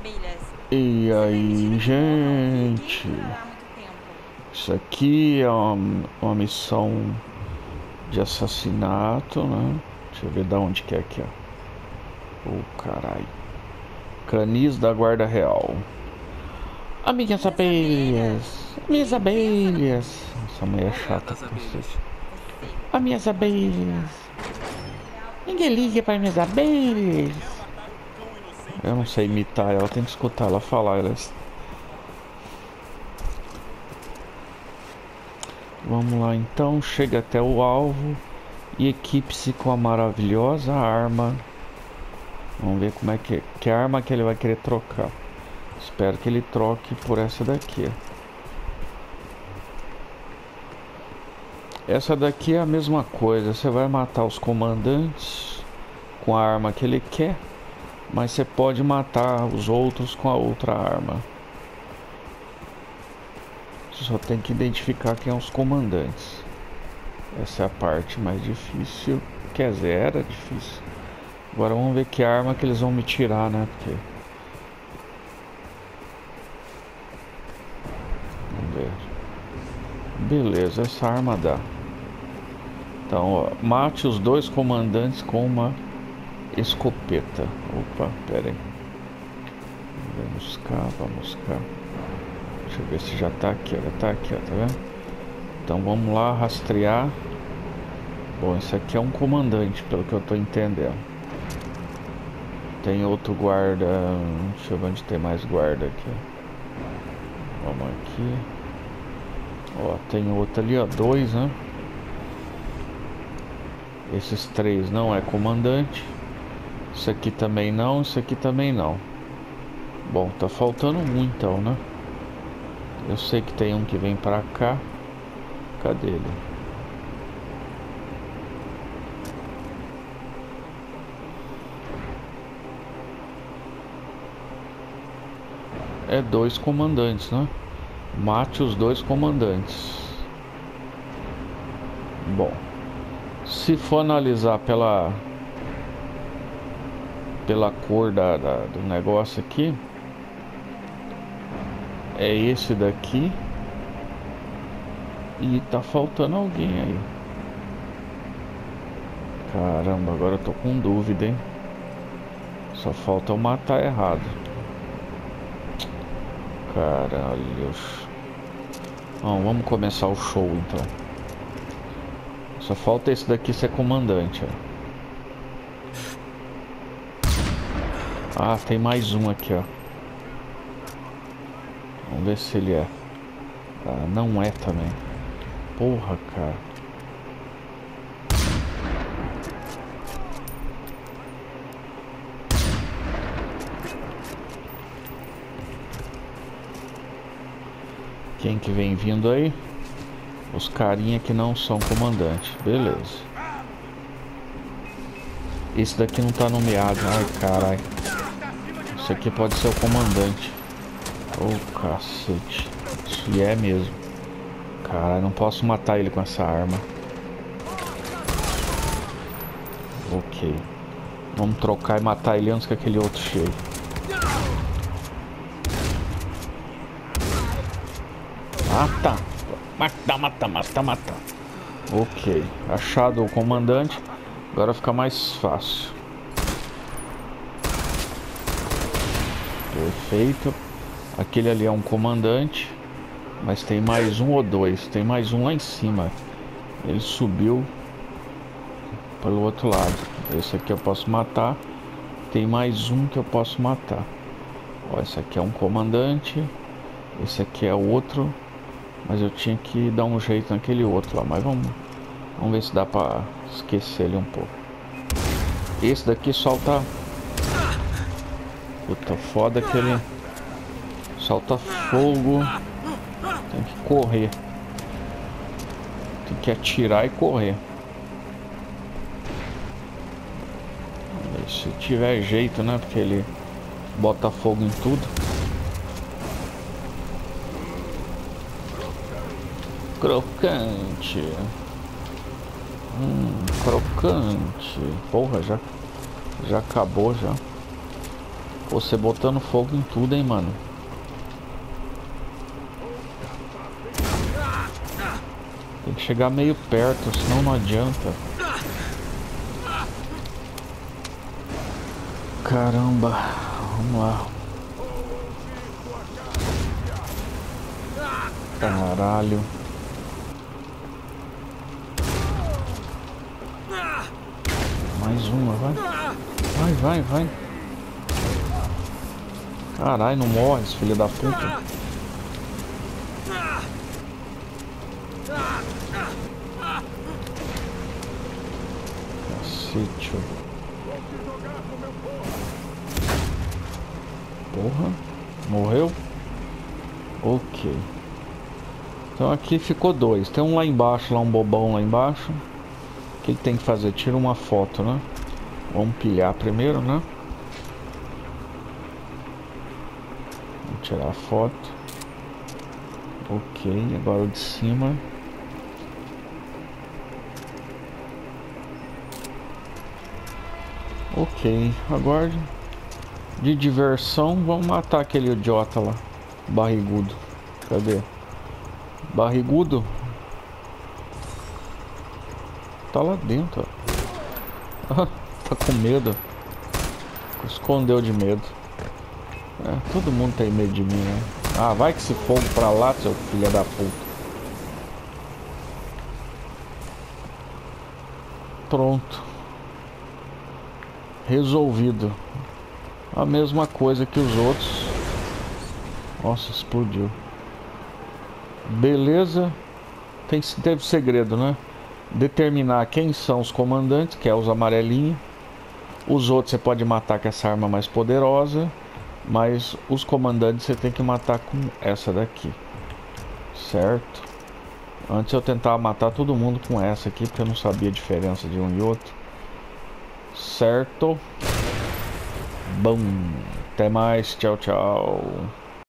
E aí, gente? Isso aqui é uma missão de assassinato, né? Deixa eu ver da onde que é aqui, ó. Oh, caralho. Canis da Guarda Real. Minhas abelhas. Minhas abelhas. Essa mulher é chata, cacete. Minhas abelhas. Ninguém liga para minhas abelhas. Eu não sei imitar ela, tem que escutar ela falar. Vamos lá então, chega até o alvo e equipe-se com a maravilhosa arma. Vamos ver como é que arma que ele vai querer trocar. Espero que ele troque por essa daqui. Essa daqui é a mesma coisa, você vai matar os comandantes com a arma que ele quer, mas você pode matar os outros com a outra arma. Você só tem que identificar quem são os comandantes. Essa é a parte mais difícil. Quer dizer, era difícil. Agora vamos ver que arma que eles vão me tirar, né? Porque... Vamos ver. Beleza, essa arma dá. Então, ó, mate os dois comandantes com uma escopeta. Opa, pera aí. Vamos cá. Deixa eu ver se já tá aqui, ó. Já tá aqui, ó, tá vendo? Então vamos lá rastrear. Bom, esse aqui é um comandante, pelo que eu tô entendendo. Tem outro guarda. Deixa eu ver onde tem mais guarda aqui. Vamos aqui. Ó, tem outro ali, ó. Dois, né? Esses três não é comandante. Isso aqui também não, isso aqui também não. Bom, tá faltando um então, né? Eu sei que tem um que vem pra cá. Cadê ele? É dois comandantes, né? Mate os dois comandantes. Bom, se for analisar pela cor do negócio aqui, é esse daqui. E tá faltando alguém aí. Caramba, agora eu tô com dúvida, hein? Só falta eu matar errado. Caralho. Bom, vamos começar o show então. Só falta esse daqui ser comandante, ó. Ah, tem mais um aqui, ó. Vamos ver se ele é. Ah, não é também. Porra, cara. Quem que vem vindo aí? Os carinha que não são comandantes. Beleza. Esse daqui não tá nomeado. Ai, caralho. Esse aqui pode ser o comandante. Oh, cacete. Isso é mesmo. Caralho, não posso matar ele com essa arma. Ok. Vamos trocar e matar ele antes que aquele outro chegue. Mata. Ok. Achado o comandante. Agora fica mais fácil. Perfeito. Aquele ali é um comandante. Mas tem mais um ou dois. Tem mais um lá em cima. Ele subiu pelo outro lado. Esse aqui eu posso matar. Tem mais um que eu posso matar. Ó, esse aqui é um comandante. Esse aqui é outro. Mas eu tinha que dar um jeito naquele outro lá. Mas vamos ver se dá pra esquecer ele um pouco. Esse daqui solta... Puta, foda que ele solta fogo. Tem que correr. Tem que atirar e correr. Se tiver jeito, né? Porque ele bota fogo em tudo. Crocante. Crocante. Porra, já acabou já. Você botando fogo em tudo, hein, mano. Tem que chegar meio perto, senão não adianta. Caramba, vamos lá. Caralho. Mais uma, vai. Vai. Caralho, não morre, filho da puta. Cacete. Porra. Morreu? Ok. Então aqui ficou dois. Tem um lá embaixo, lá um bobão lá embaixo. O que ele tem que fazer? Tira uma foto, né? Vamos pilhar primeiro, né? Vamos tirar a foto. Ok, agora o de cima. Ok, agora de diversão, vamos matar aquele idiota lá. Barrigudo. Cadê? Barrigudo? Tá lá dentro, ó. Tá com medo. Escondeu de medo. É, todo mundo tem medo de mim, né? Ah, vai que se fogo pra lá, seu filho da puta. Pronto. Resolvido. A mesma coisa que os outros. Nossa, explodiu. Beleza. Teve segredo, né? Determinar quem são os comandantes, que é os amarelinhos. Os outros você pode matar com essa arma mais poderosa. Mas os comandantes você tem que matar com essa daqui. Certo? Antes eu tentava matar todo mundo com essa aqui, porque eu não sabia a diferença de um e outro. Certo? Bom, até mais, tchau, tchau.